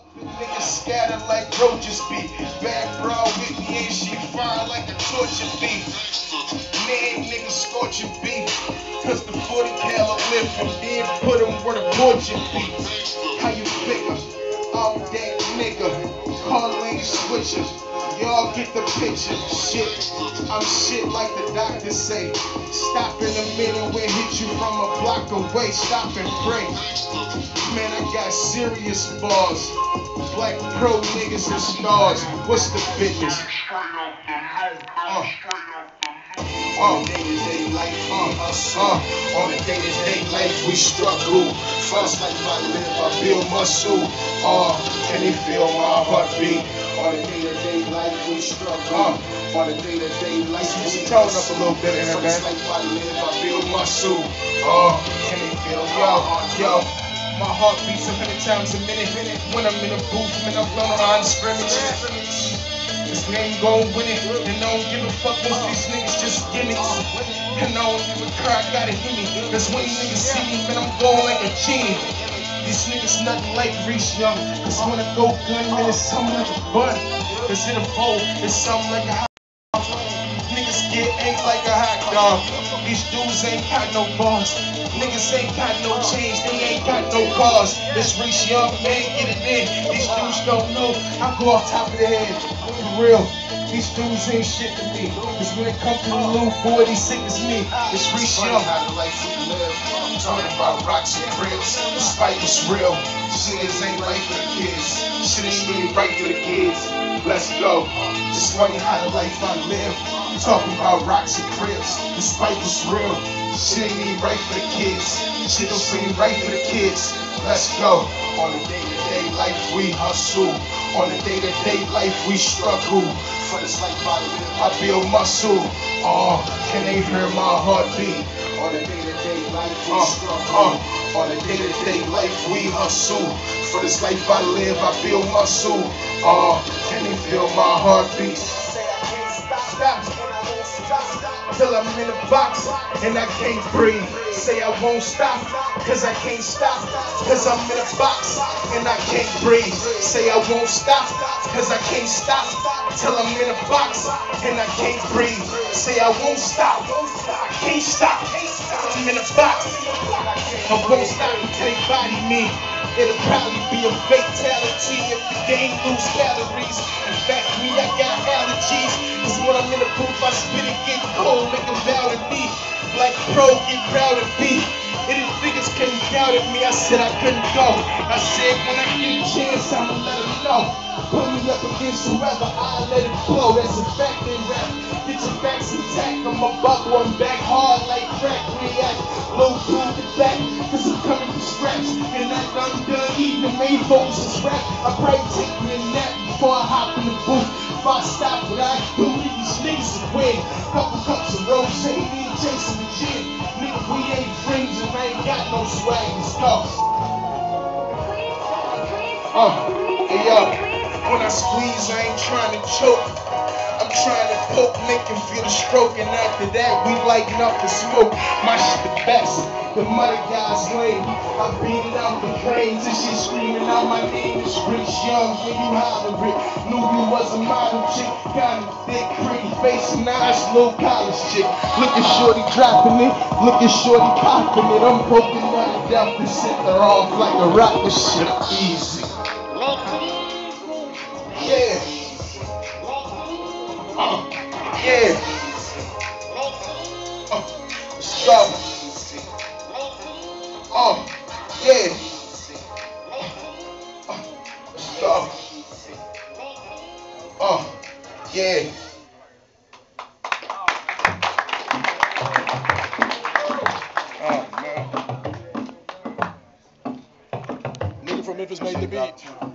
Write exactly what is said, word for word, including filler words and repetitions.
Niggas scattered like roaches be. Bad bro with me and she fire like a torture bee. Man, niggas scorching beef. Cause the forty cal lift and then put them where the fortune be. How you figure? All that nigga. Car lane switcher. Y'all get the picture. Shit. I'm shit like the doctor say. Stop in the middle and hit you from a block away. Stop and pray. Man, I got serious bars. Black pro niggas and stars. What's the business? Uh. On the day-to-day life, uh, us, uh, on the day-to-day life we struggle. First life I live, I build muscle. Uh, can they feel my heartbeat? On the day-to-day life we struggle. Uh, on the day-to-day life we tone up a little bit in here, man. First life I live, I build muscle. Uh, can they feel yo, yo? My heart beats a hundred times a minute. When I'm in a booth, man, I'm blown on scrimmage. This name gon' win it, and I don't give a fuck. Most of these niggas just gimmicks. And I don't even cry, I gotta hit me. Cause when these niggas see me, man, I'm going like a genie. These niggas nothing like Reese Young. Cause when I go gun, man, it's something like a bun. Cause in a bowl, it's something like a hot dog. Niggas get ate like a hot dog. These dudes ain't got no bars. Niggas ain't got no change, they ain't got no cars. This Reese Young, man, get it in. These dudes don't know, I go off top of the head. For real, these dudes ain't shit to me. Cause when it comes to the little boy, they sick as me. It's Reese Young. How the life we live. I'm talking about rocks and cribs. Despite it's real, shit ain't right for the kids. Shit ain't really right for the kids. Let's go. It's funny how the life I live. I'm talking about rocks and cribs. Despite it's real, shit ain't even right for the kids. Shit don't seem right for the kids. Let's go. On the day-to-day life we hustle. On the day-to-day life we struggle. For this life I live, I build muscle. Oh, can they hear my heartbeat? On the day-to-day life we uh, struggle. Uh, on the day-to-day life we hustle. For this life I live, I build muscle. Oh, can they feel my heartbeat? Stop. Till I'm in a box and I can't breathe. Say I won't stop, cause I can't stop. Cause I'm in a box and I can't breathe. Say I won't stop, cause I can't stop. Till I'm in a box and I can't breathe. Say I won't stop, I can't stop. I'm in a box, I won't stop until they body me. It'll probably be a fatality if the game lose calories. In fact, me, I got allergies. Cause when I'm in the booth, I spit it, get cold, make them bow to me. Black pro, get proud of me. And these niggas came down at me, I said I couldn't go. I said when I get a chance, I'ma let them know. Put me up against whoever, I'll let it flow. That's a fact, they rap. Get your backs intact, I'm a buckle, I'm back hard like crack. React, low proof it back, cause I'm coming from scratch. And that I'm done, even main focus is rap. I probably take me a nap before I hop in the booth. If I stop what I do, these niggas will win. Couple cups of rose, say me and chasing the gin. Nigga, we ain't friends and I ain't got no swag, let's go. Uh, hey yo. When I squeeze, I ain't trying to choke. I'm trying to poke, make him feel the stroke. And after that, we lighten up the smoke. My shit the best, the mother guy's lame. I beat it out the cranes and she screaming out my name. It's Reese Young, when you holler it. Knew you was a model chick. Got a thick, pretty face and eyes, little college chick. Look at shorty dropping it, look at shorty popping it. I'm poking out of death and set her off like a rocket ship. Easy. Yeah. Uh, yeah. Uh, let's go. Uh, yeah. Uh, let's go. Uh, yeah. Oh, man. Nigga from Memphis made the beat.